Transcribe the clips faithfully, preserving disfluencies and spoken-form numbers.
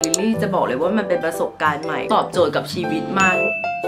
ลิลลี่จะบอกเลยว่ามันเป็นประสบการณ์ใหม่ตอบโจทย์กับชีวิตมาก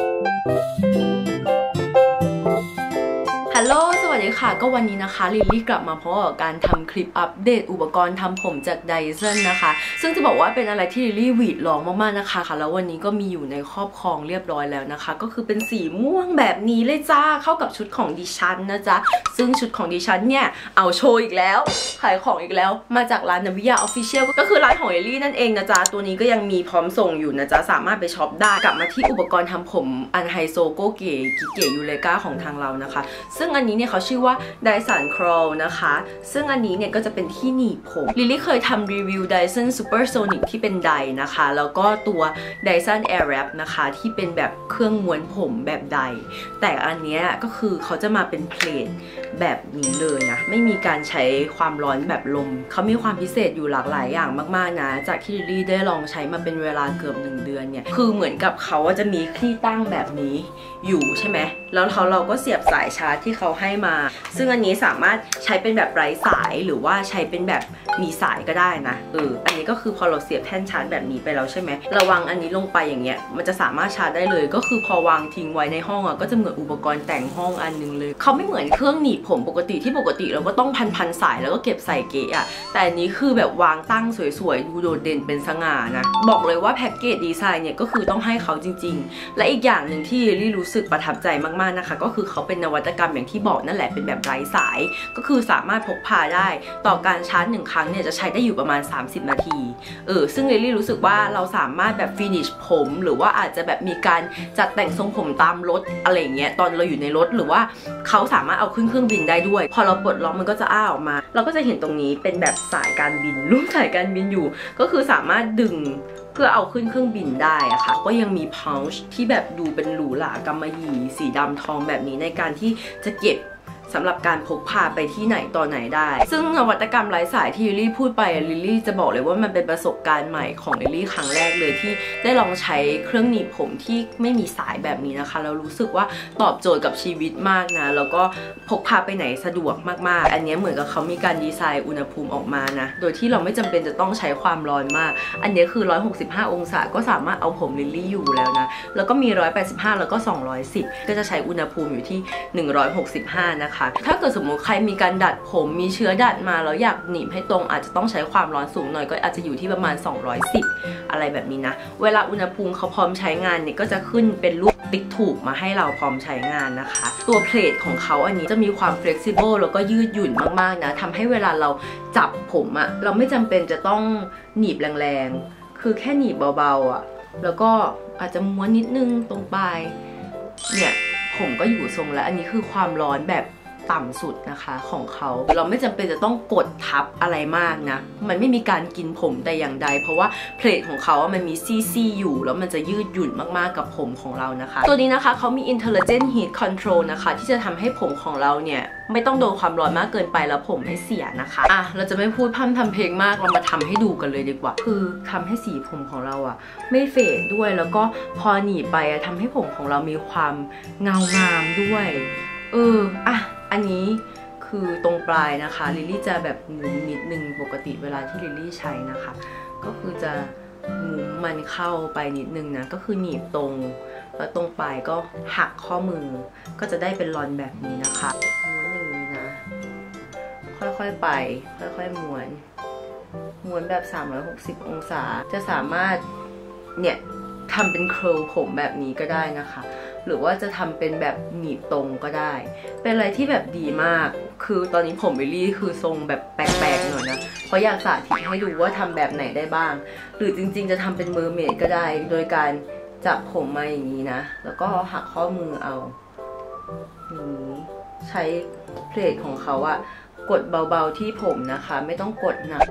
ฮัลโหลสวัสดีค่ะก็วันนี้นะคะลิลลี่กลับมาพร้อมกับการทำคลิปอัปเดตอุปกรณ์ทำผมจาก ไดสัน นะคะซึ่งจะบอกว่าเป็นอะไรที่ลิลลี่หวีดร้องมากๆนะคะแล้ววันนี้ก็มีอยู่ในครอบครองเรียบร้อยแล้วนะคะก็คือเป็นสีม่วงแบบนี้เลยจ้าเข้ากับชุดของดิฉันนะจ๊ะซึ่งชุดของดิฉันเนี่ยเอาโชว์อีกแล้วขายของอีกแล้วมาจากร้านนวิยาออฟฟิเชียลก็คือร้านของลิลลี่นั่นเองนะจ๊ะตัวนี้ก็ยังมีพร้อมส่งอยู่นะจ๊ะสามารถไปช็อปได้กลับมาที่อุปกรณ์ทำผมอันไฮโซโกเก๋กิเก๋ยูเลกาของทางเรานะคะซึ่งอันนี้เนี่ยเขาชื่อว่า ไดสัน Curl นะคะซึ่งอันนี้เนี่ยก็จะเป็นที่หนีบผมลิลลี่เคยทำรีวิว ไดสัน Supersonic ที่เป็นไดนะคะแล้วก็ตัว ไดสัน Airwrap นะคะที่เป็นแบบเครื่องม้วนผมแบบไดแต่อันนี้ก็คือเขาจะมาเป็นเพลทแบบนี้เลยนะไม่มีการใช้ความร้อนแบบลมเขามีความพิเศษอยู่หลากหลายอย่างมากๆนะจากที่ลิลลี่ได้ลองใช้มาเป็นเวลาเกือบหนึ่งเดือนเนี่ยคือเหมือนกับเขาจะมีที่ตั้งแบบนี้อยู่ใช่ไหมแล้วเขาเราก็เสียบสายชาร์จที่เขาให้มาซึ่งอันนี้สามารถใช้เป็นแบบไร้สายหรือว่าใช้เป็นแบบมีสายก็ได้นะเอออันนี้ก็คือพอเราเสียบแท่นชาร์จแบบนี้ไปแล้วใช่ไหมเราวางอันนี้ลงไปอย่างเงี้ยมันจะสามารถชาร์จได้เลยก็คือพอวางทิ้งไว้ในห้องอ่ะก็จะเหมือนอุปกรณ์แต่งห้องอันนึงเลยเขาไม่เหมือนเครื่องหนีบผมปกติที่ปกติเราก็ต้องพันพันสายแล้วก็เก็บใส่เกะอ่ะแต่อันนี้คือแบบวางตั้งสวยๆดูโดดเด่นเป็นสง่านะบอกเลยว่าแพ็กเกจดีไซน์เนี่ยก็คือต้องให้เขาจริงๆและอีกอย่างหนึ่งที่ลิลลี่รู้สึกประทับใจมากๆนะคะก็คือเขาเป็นนวัตกรรมอย่างที่บอกนั่นแหละเป็นแบบไร้สายก็คือสามารถพกพาได้ต่อการชาร์จหนึ่งครั้งเนี่ยจะใช้ได้อยู่ประมาณสามสิบนาทีเออซึ่งลิลลี่รู้สึกว่าเราสามารถแบบฟินิชผมหรือว่าอาจจะแบบมีการจัดแต่งทรงผมตามรถอะไรเงี้ยตอนเราอยู่ในรถหรือว่าเขาสามารถเอาขึ้นเครื่องบินได้ด้วยพอเราปลดล็อกมันก็จะอ้าออกมาเราก็จะเห็นตรงนี้เป็นแบบสายการบินรูปสายการบินอยู่ก็คือสามารถดึงเพื่อเอาขึ้นเครื่องบินได้อะค่ะก็ยังมี pouch ที่แบบดูเป็นหรูหรากำมะหยี่สีดำทองแบบนี้ในการที่จะเก็บสำหรับการพกพาไปที่ไหนต่อไหนได้ซึ่งนวัตกรรมไร้สายที่ลิลลี่พูดไปลิลลี่จะบอกเลยว่ามันเป็นประสบการณ์ใหม่ของลิลลี่ครั้งแรกเลยที่ได้ลองใช้เครื่องหนีบผมที่ไม่มีสายแบบนี้นะคะแล้วรู้สึกว่าตอบโจทย์กับชีวิตมากนะแล้วก็พกพาไปไหนสะดวกมากๆอันนี้เหมือนกับเขามีการดีไซน์อุณหภูมิออกมานะโดยที่เราไม่จำเป็นจะต้องใช้ความร้อนมากอันนี้คือหนึ่งร้อยหกสิบห้าองศาก็สามารถเอาผมลิลลี่อยู่แล้วนะแล้วก็มีหนึ่งร้อยแปดสิบห้าแล้วก็สองร้อยสิบก็จะใช้อุณหภูมิอยู่ที่หนึ่งร้อยหกสิบห้านะคะถ้าเกิดสมมติใครมีการดัดผมมีเชื้อดัดมาแล้วอยากหนีบให้ตรงอาจจะต้องใช้ความร้อนสูงหน่อยก็อาจจะอยู่ที่ประมาณสองร้อยสิบอะไรแบบนี้นะเวลาอุณหภูมิเขาพร้อมใช้งานเนี่ยก็จะขึ้นเป็นรูปติ๊กถูกมาให้เราพร้อมใช้งานนะคะตัวเพลทของเขาอันนี้จะมีความ flexible แล้วก็ยืดหยุ่นมากๆนะทำให้เวลาเราจับผมอะเราไม่จำเป็นจะต้องหนีบแรงๆคือแค่หนีบเบาๆอะแล้วก็อาจจะม้วนนิดนึงตรงปลายเนี่ยผมก็อยู่ทรงแล้วอันนี้คือความร้อนแบบต่ำสุดนะคะของเขาเราไม่จำเป็นจะต้องกดทับอะไรมากนะมันไม่มีการกินผมแต่อย่างใดเพราะว่าเพลทของเขามันมีซี่ๆอยู่แล้วมันจะยืดหยุ่นมากๆกับผมของเรานะคะตัวนี้นะคะเขามี intelligent heat control นะคะที่จะทำให้ผมของเราเนี่ยไม่ต้องโดนความร้อนมากเกินไปแล้วผมไม่เสียนะคะอ่ะเราจะไม่พูดพร่ำทำเพลงมากเรามาทำให้ดูกันเลยดีกว่าคือทำให้สีผมของเราอ่ะไม่เฟดด้วยแล้วก็พอหนีบไปอ่ะทำให้ผมของเรามีความเงางามด้วยเอออ่ะอันนี้คือตรงปลายนะคะลิลลี่จะแบบงุ้มนิดนึงปกติเวลาที่ลิลลี่ใช้นะคะก็คือจะงุ้มมันเข้าไปนิดนึงนะก็คือหนีบตรงแล้วตรงปลายก็หักข้อมือก็จะได้เป็นรอนแบบนี้นะคะม้วนอย่างนี้นะค่อยๆไปค่อยๆม้วนม้วนแบบสามร้อยหกสิบองศาจะสามารถเนี่ยทำเป็นเคอร์ลผมแบบนี้ก็ได้นะคะหรือว่าจะทำเป็นแบบหนีบตรงก็ได้เป็นอะไรที่แบบดีมากคือตอนนี้ผมลิลลี่คือทรงแบบแปลกๆหน่อยนะเพราะอยากสาธิตให้ดูว่าทำแบบไหนได้บ้างหรือจริงๆจะทำเป็นเมอร์เมดก็ได้โดยการจับผมมาอย่างนี้นะแล้วก็หักข้อมือเอาอย่างนี้ใช้เพลทของเขาอะกดเบาๆที่ผมนะคะไม่ต้องกดหนัก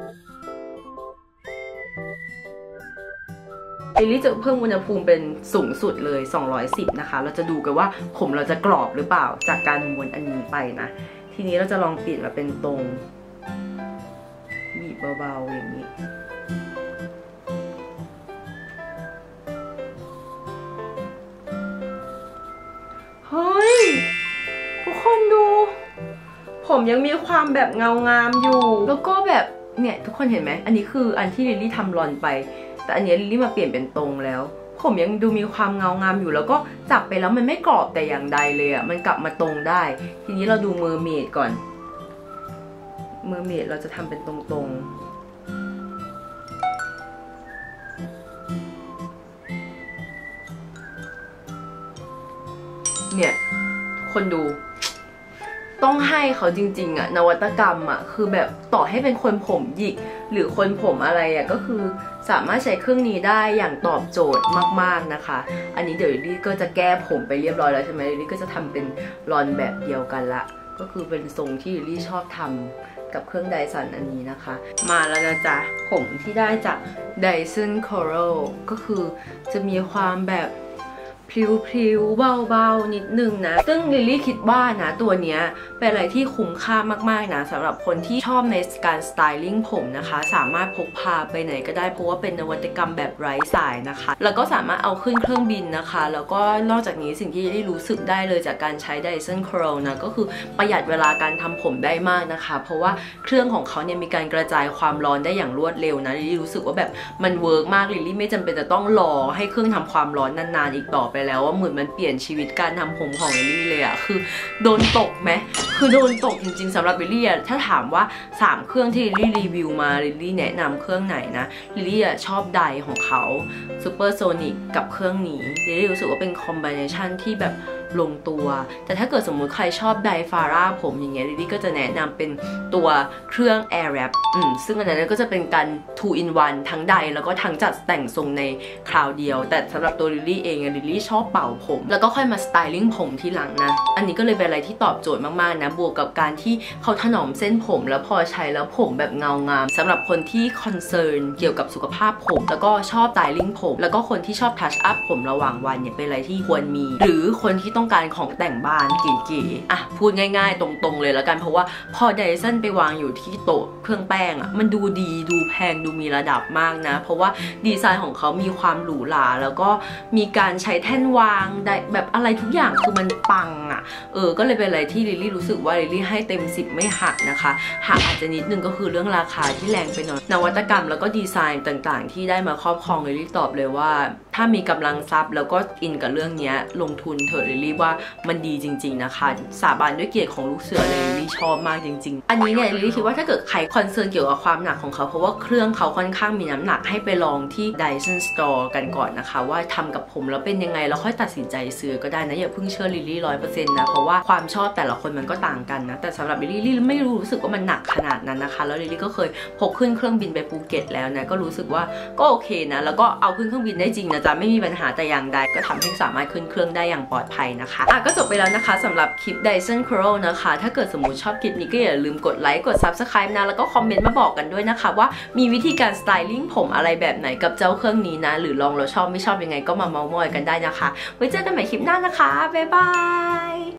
ลิลลี่จะเพิ่มอุณหภูมิเป็นสูงสุดเลยสองร้อยสิบนะคะเราจะดูกันว่าผมเราจะกรอบหรือเปล่าจากการม้วนอันนี้ไปนะทีนี้เราจะลองเปลี่ยนมาเป็นตรงบีบเบาๆอย่างนี้เฮ้ยทุกคนดูผมยังมีความแบบเงางามอยู่แล้วก็แบบเนี่ยทุกคนเห็นไหมอันนี้คืออันที่ลิลลี่ทำรอนไปแต่อันนี้ลิลลี่มาเปลี่ยนเป็นตรงแล้วผมยังดูมีความเงางามอยู่แล้วก็จับไปแล้วมันไม่กรอบแต่อย่างใดเลยอ่ะมันกลับมาตรงได้ทีนี้เราดูเมอร์เมดก่อนเมอร์เมดเราจะทำเป็นตรงๆเนี่ยคนดูต้องให้เขาจริงๆอะนวัตกรรมอะคือแบบต่อให้เป็นคนผมหยิกหรือคนผมอะไรอะก็คือสามารถใช้เครื่องนี้ได้อย่างตอบโจทย์มากๆนะคะอันนี้เดี๋ยวลิลลี่ก็จะแก้ผมไปเรียบร้อยแล้วใช่ไหมลิลลี่ก็จะทำเป็นรอนแบบเดียวกันละก็คือเป็นทรงที่ลิลลี่ชอบทำกับเครื่องไดสันอันนี้นะคะมาแล้วนะจ๊ะผมที่ได้จาก Dyson Coral ก็คือจะมีความแบบพลิ้วๆเบาๆนิดนึงนะซึ่งลิลลี่คิดว่านะตัวเนี้ยเป็นอะไรที่คุ้มค่ามากๆนะสำหรับคนที่ชอบในการสไตลิ่งผมนะคะสามารถพกพาไปไหนก็ได้เพราะว่าเป็นนวัตกรรมแบบไร้สายนะคะแล้วก็สามารถเอาขึ้นเครื่องบินนะคะแล้วก็นอกจากนี้สิ่งที่ลิลลี่รู้สึกได้เลยจากการใช้ Dyson Coral นะก็คือประหยัดเวลาการทำผมได้มากนะคะเพราะว่าเครื่องของเขาเนี่ยมีการกระจายความร้อนได้อย่างรวดเร็วนะลิลลี่รู้สึกว่าแบบมันเวิร์กมากลิลลี่ไม่จำเป็นจะต้องรอให้เครื่องทำความร้อนนานๆอีกต่อไปแล้วว่าเหมือนมันเปลี่ยนชีวิตการทำผมของลิลลี่เลยอะคือโดนตกไหมคือโดนตกจริงๆสำหรับลิลลี่อะถ้าถามว่าสามเครื่องที่ลิลลี่รีวิวมาลิลลี่แนะนำเครื่องไหนนะลิลลี่อะชอบไดของเขา Super Sonic กับเครื่องนี้ลิลลี่รู้สึกว่าเป็นคอมบิเนชันที่แบบลงตัวแต่ถ้าเกิดสมมุติใครชอบไดฟาร่าผมอย่างเงี้ยลิลลี่ก็จะแนะนำเป็นตัวเครื่อง Airwrap อืมซึ่งอันนั้นก็จะเป็นการ two in one ทั้งไดแล้วก็ทั้งจัดแต่งทรงในคราวเดียวแต่สำหรับตัวลิลลี่เองลิลลี่ชอบเป่าผมแล้วก็ค่อยมาสไตลิ่งผมทีหลังนะอันนี้ก็เลยเป็นอะไรที่ตอบโจทย์มากๆนะบวกกับการที่เขาถนอมเส้นผมแล้วพอใช้แล้วผมแบบเงางามสำหรับคนที่คอนเซิร์นเกี่ยวกับสุขภาพผมแล้วก็ชอบสไตลิ่งผมแล้วก็คนที่ชอบทัชอัพผมระหว่างวันเนี่ยเป็นอะไรที่ควรมีหรือคนที่ต้องการของแต่งบ้านเก๋ๆอ่ะพูดง่ายๆตรงๆเลยแล้วกันเพราะว่าพอไดสันไปวางอยู่ที่โต๊ะเครื่องแป้งอ่ะมันดูดีดูแพงดูมีระดับมากนะเพราะว่าดีไซน์ของเขามีความหรูหราแล้วก็มีการใช้แท่นวางได้แบบอะไรทุกอย่างคือมันปังอ่ะเออก็เลยเป็นอะไรที่ลิลลี่รู้สึกว่าลิลลี่ให้เต็มสิบไม่หักนะคะหักอาจจะนิดนึงก็คือเรื่องราคาที่แรงไปหน่อยนวัตกรรมแล้วก็ดีไซน์ต่างๆที่ได้มาครอบครองลิลลี่ตอบเลยว่าถ้ามีกำลังทรัพย์แล้วก็อินกับเรื่องนี้ลงทุนเถอะลิลลี่ว่ามันดีจริงๆนะคะสาบานด้วยเกียรติของลูกเสือเลยลิลลี่ชอบมากจริงๆอันนี้เนี่ยลิลลี่คิดว่าถ้าเกิดใครคอนเซิร์นเกี่ยวกับความหนักของเขาเพราะว่าเครื่องเขาค่อนข้างมีน้ำหนักให้ไปลองที่ Dyson Store กันก่อนนะคะว่าทำกับผมแล้วเป็นยังไงแล้วค่อยตัดสินใจซื้อก็ได้นะอย่าเพิ่งเชื่อลิลลี่ร้อยเปอร์เซ็นต์นะเพราะว่าความชอบแต่ละคนมันก็ต่างกันนะแต่สำหรับลิลลี่ลิลลี่ไม่รู้สึกว่ามันหนักขนาดนั้นนะคะแล้วลิลลี่ก็เคยพกขึ้นเครื่องบินไปภูเก็ตแล้วนะก็รู้สึกว่าก็โอเคนะแล้วก็เอาขึ้นเครื่องบินได้จริงนะจ๊ะไม่มีปัญหาแต่อย่างใดก็ทำให้สามารถขึ้นเครื่องได้อย่างปลอดภัยนะคะอ่ะก็จบไปแล้วนะคะสำหรับคลิป Dyson Coral นะคะถ้าเกิดสมมติชอบคลิปนี้ก็อย่าลืมกดไลค์กด Subscribe นะแล้วก็คอมเมนต์มาบอกกันด้วยนะคะว่ามีวิธีการสไตลิ่งผมอะไรแบบไหนกับเจ้าเครื่องนี้นะหรือลองแล้วชอบไม่ชอบยังไงก็มาเม้าท์มอยกันได้นะคะไว้เจอกันใหม่คลิปหน้านะคะบ๊ายบาย